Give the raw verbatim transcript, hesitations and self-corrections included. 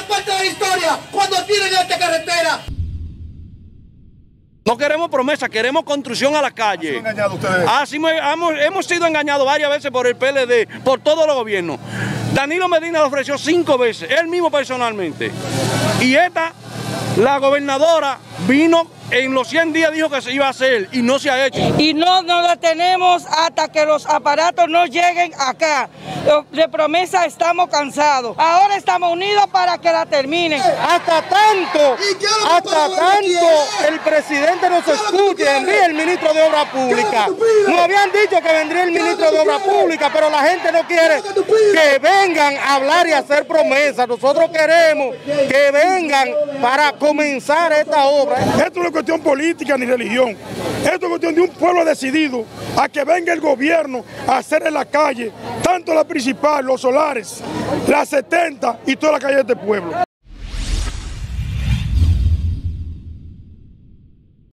parte de la historia cuando tienen esta carretera. No queremos promesas, queremos construcción a la calle. ¿Han sido engañados ustedes? Así hemos, hemos sido engañados varias veces por el P L D, por todos los gobiernos. Danilo Medina lo ofreció cinco veces, él mismo personalmente. Y esta, la gobernadora, vino en los cien días, dijo que se iba a hacer y no se ha hecho. Y no nos detenemos hasta que los aparatos no lleguen acá. De promesa estamos cansados. Ahora estamos unidos para que la terminen. Hasta tanto, hasta tanto el presidente nos escuche, envíe el ministro de Obras Públicas. Nos habían dicho que vendría el ministro de Obras Públicas, pero la gente no quiere que vengan a hablar y hacer promesas. Nosotros queremos que vengan para comenzar esta obra. Esto no es cuestión política ni religión. Esto es cuestión de un pueblo decidido a que venga el gobierno a hacer en la calle, tanto la principal, los solares, la setenta y toda la calle de este pueblo.